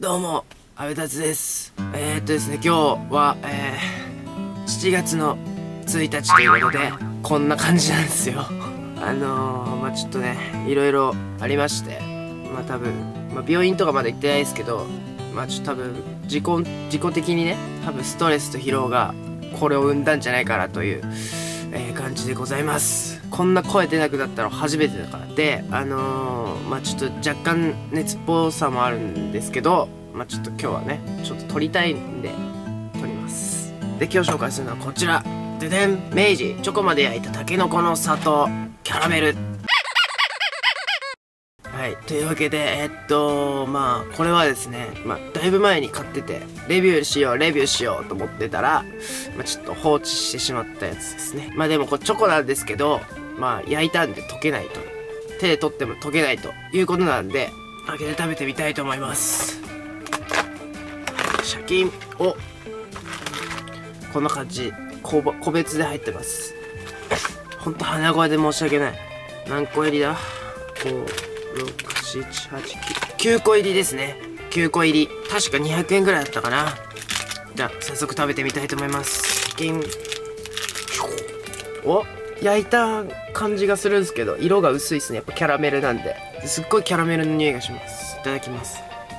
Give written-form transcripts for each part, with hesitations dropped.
どうも、阿部達です。ですね、今日は、7月の1日ということで、こんな感じなんですよ。ちょっとね、いろいろありまして、多分、病院とかまだ行ってないですけど、ちょっと多分、自己的にね、多分ストレスと疲労がこれを生んだんじゃないかなという、感じでございます。こんな声出なくなったの初めてだからで、ちょっと若干熱っぽさもあるんですけど、ちょっと今日はね、ちょっと撮りたいんで、撮ります。で、今日紹介するのはこちら。ででん、明治、チョコまで焼いたタケノコの里、キャラメル。はい、というわけで、これはですね、だいぶ前に買ってて、レビューしようと思ってたら、ちょっと放置してしまったやつですね。でもこれチョコなんですけど、焼いたんで溶けないと。手で取っても溶けないということなんで、開けて食べてみたいと思います。シャキン。お、こんな感じ。個別で入ってます。ほんと鼻声で申し訳ない。何個入りだ ?5、6、7、8、9個入りですね。9個入り。確か200円ぐらいだったかな。じゃあ、早速食べてみたいと思います。シャキン。お、焼いた感じがするんですけど、色が薄いですね。やっぱキャラメルなんで。すっごいキャラメルの匂いがします。いただきます。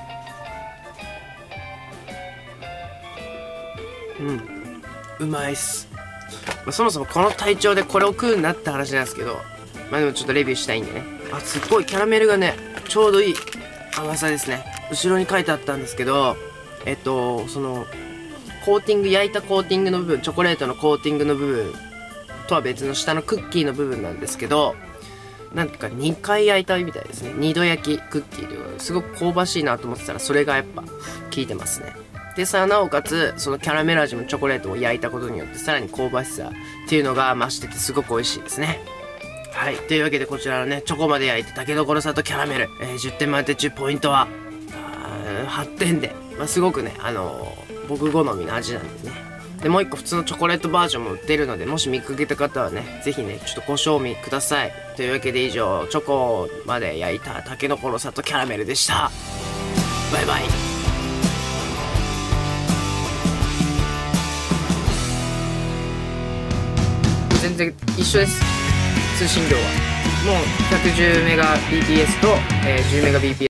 うまいっす。そもそもこの体調でこれを食うなって話なんですけど、でもちょっとレビューしたいんでね。すっごいキャラメルがね、ちょうどいい甘さですね。後ろに書いてあったんですけど、その、コーティング、焼いたコーティングの部分、チョコレートのコーティングの部分とは別の下のクッキーの部分なんですけど、なんていうか2回焼いたみたいですね。2度焼きクッキーということですごく香ばしいなと思ってたら、それがやっぱ効いてますね。でさ、なおかつそのキャラメル味のチョコレートを焼いたことによってさらに香ばしさっていうのが増しててすごく美味しいですね。はい、というわけでこちらのね、チョコまで焼いてタケノコの里キャラメル、10点満点中ポイントは8点で、すごくね、僕好みの味なんですね。で、もう一個普通のチョコレートバージョンも売ってるので、もし見かけた方はね、ぜひね、ちょっとご賞味ください。というわけで以上、チョコまで焼いたタケノコの里キャラメルでした。バイバイ。全然一緒です。通信量は。もう110メガ bps と、10メガ bps。